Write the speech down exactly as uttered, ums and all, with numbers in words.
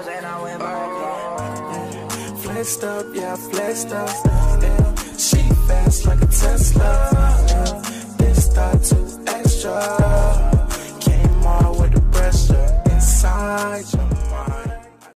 then I went back. Flexed up, yeah, flexed up. Yeah. She fast like a Tesla. Yeah. This thought too extra. Came on with the pressure inside you.